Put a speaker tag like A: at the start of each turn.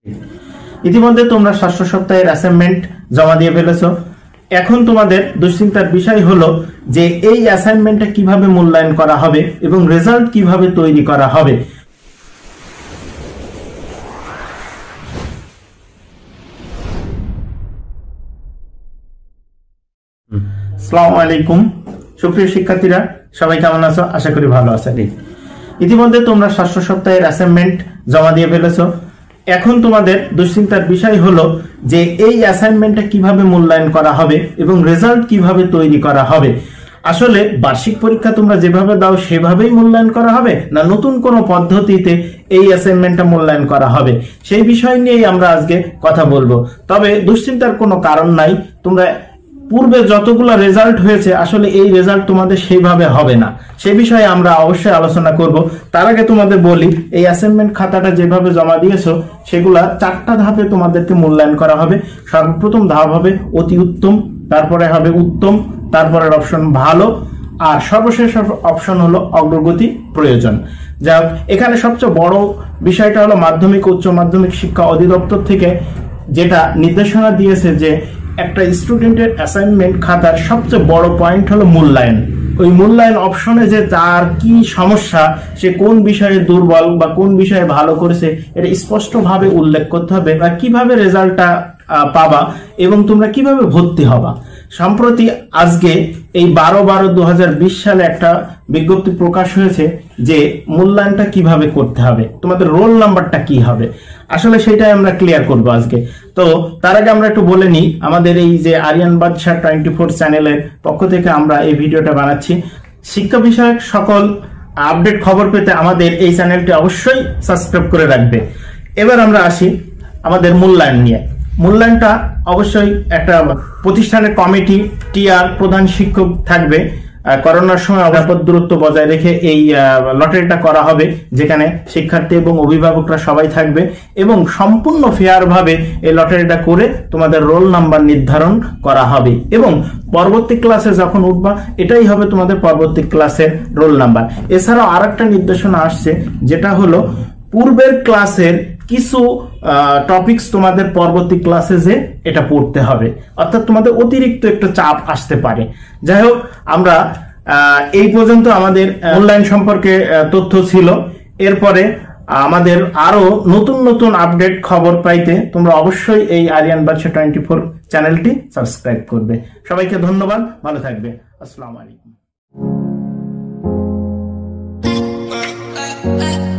A: ইতিমধ্যে তোমরা ষষ্ঠ সপ্তাহের অ্যাসাইনমেন্ট জমা দিয়ে ফেলেছো। এখন তোমাদের দুশ্চিন্তার বিষয় হলো যে এই অ্যাসাইনমেন্টটা কিভাবে মূল্যায়ন করা হবে এবং রেজাল্ট কিভাবে তৈরি করা হবে। আসসালামু আলাইকুম সুপ্রিয় শিক্ষার্থীরা, সবাই কেমন আছো? আশা করি ভালো আছো। ইতিমধ্যে তোমরা ষষ্ঠ সপ্তাহের অ্যাসাইনমেন্ট জমা দিয়ে ফেলেছো। এখন তোমাদের দুশ্চিন্তার বিষয় হলো যে এই অ্যাসাইনমেন্টটা কিভাবে মূল্যায়ন করা হবে এবং রেজাল্ট কিভাবে তৈরি করা হবে। আসলে বার্ষিক পরীক্ষা তোমরা যেভাবে দাও সেভাবেই মূল্যায়ন করা হবে, না নতুন কোনো পদ্ধতিতে এই অ্যাসাইনমেন্টটা মূল্যায়ন করা হবে, সেই বিষয় নিয়েই আমরা আজকে কথা বলবো। তবে দুশ্চিন্তার কোনো কারণ নাই। তোমরা পূর্বে যতগুলো রেজাল্ট হয়েছে আসলে এই রেজাল্ট তোমাদের সেইভাবে হবে না, সে বিষয়ে আমরা অবশ্যই আলোচনা করব। তার আগে তোমাদের বলি, এই অ্যাসাইনমেন্ট খাতাটা যেভাবে জমা দিয়েছো সেগুলা 4টা ধাপে তোমাদেরকে মূল্যায়ন করা হবে। সর্বপ্রথম ধাপ হবে অতি উত্তম, তারপরে হবে উত্তম, তারপরের অপশন ভালো, আর সর্বশেষ অপশন হলো অগ্রগতি প্রয়োজন। যাই হোক, এখানে সবচেয়ে বড় বিষয়টা হলো মাধ্যমিক উচ্চ মাধ্যমিক শিক্ষা অধিদপ্তর থেকে যেটা নির্দেশনা দিয়েছে যে একটা স্টুডেন্টের অ্যাসাইনমেন্ট খাতার সবচেয়ে বড় পয়েন্ট হলো মূল্যায়ন। ওই মূল্যায়ন অপশনে যে তার কি সমস্যা, সে কোন বিষয়ে দুর্বল বা কোন বিষয়ে ভালো করেছে, এটা স্পষ্টভাবে উল্লেখ করতে হবে, বা কিভাবে রেজাল্টটা পাবা এবং তোমরা কিভাবে ভর্তি হবা। সম্প্রতি আজকে এই 12/12/2020 সালে একটা বিজ্ঞপ্তি প্রকাশ হয়েছে যে মূল্যায়নটা কিভাবে করতে হবে, তোমাদের রোল নাম্বারটা কি হবে। আসলে সেটাই আমরা ক্লিয়ার করব আজকে। তো তার আগে আমরা একটু বলে নিই, আমাদের এই যে আরিয়ান বাদশা 24 চ্যানেলের পক্ষ থেকে আমরা এই ভিডিওটা বানাচ্ছি। শিক্ষা বিষয়ক সকল আপডেট খবর পেতে আমাদের এই চ্যানেলটি অবশ্যই সাবস্ক্রাইব করে রাখবে। এবার আমরা আসি আমাদের মূল্যায়ন নিয়ে। মূল্যায়নটা অবশ্যই একটা প্রতিষ্ঠানের কমিটি, টিআর, প্রধান শিক্ষক থাকবে। করোনার সময় নিরাপদ দূরত্ব বজায় রেখে এই লটারিটা করা হবে, যেখানে শিক্ষার্থী এবং অভিভাবকরা সবাই থাকবে এবং সম্পূর্ণ ফেয়ার ভাবে এই লটারিটা করে তোমাদের রোল নাম্বার নির্ধারণ করা হবে এবং পরবর্তী ক্লাসে যখন উঠবা এটাই হবে তোমাদের পরবর্তী ক্লাসের রোল নাম্বার। এছাড়াও আরেকটা নির্দেশনা আসছে, যেটা হলো পূর্বের ক্লাসের কিছু টপিকস তোমাদের পরবর্তী ক্লাসে যে এটা পড়তে হবে, অর্থাৎ তোমাদের অতিরিক্ত একটু চাপ আসতে পারে। যাই হোক, আমরা এই পর্যন্ত আমাদের অনলাইন সম্পর্কে তথ্য ছিল। এরপরে আমাদের আরো নতুন নতুন আপডেট খবর পাইতে তোমরা অবশ্যই এই আরিয়ান বাদশা 24 চ্যানেলটি সাবস্ক্রাইব করবে। সবাইকে ধন্যবাদ, ভালো থাকবে। আসসালামু আলাইকুম।